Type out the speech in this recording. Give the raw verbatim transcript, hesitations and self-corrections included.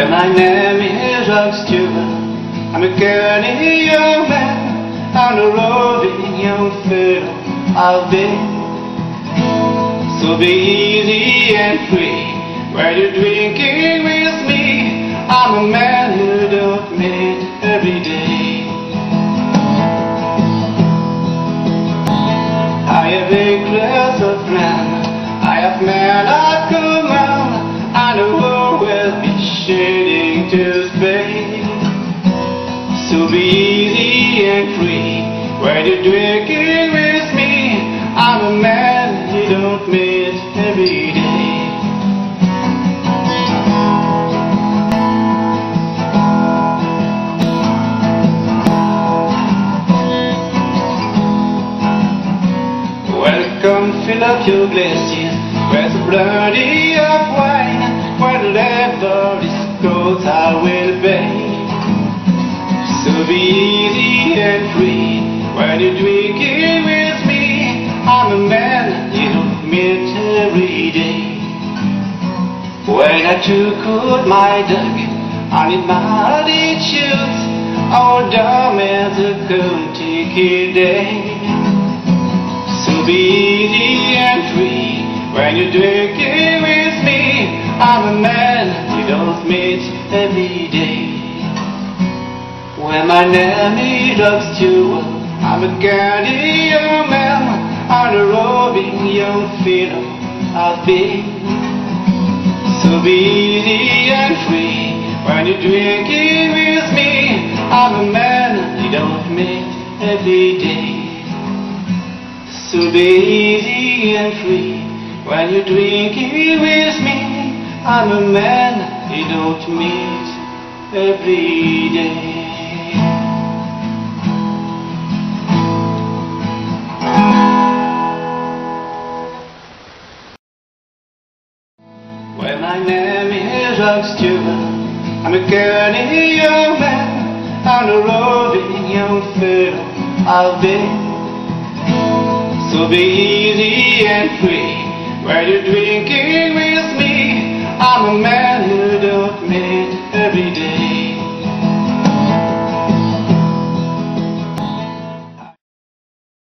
Well, my name is Rod Stewart. I'm a girly young man on a roving young fiddle. I've been so be easy and free while you're drinking with me. I'm a man who don't meet every day. I have a class of friends, I have men at command, and the world will be shading to space. So be easy and free while you're drinking with me. I'm a man you don't meet every day. Welcome, fill up your glasses, where's the bloody of wine, where the level is goes I will be. So be easy and free when you're drinking with me. I'm a man you don't meet every day. When I took out my dog, I need my attitude. Our dumb as a Kentucky day. So be easy and free when you're drinking with me. I'm a man you don't meet every day. Well, my name is Rod Stewart. I'm a girly young man on a roving young fiddle. I've been so be easy and free when you're drinking with me. I'm a man you don't meet every day. So be easy and free when you're drinking with me. I'm a man you don't meet every day. Well, my name is Rod Stewart. I'm a girly young man on a roving young fiddle. I've been so be easy and free while you're drinking with me. I'm a man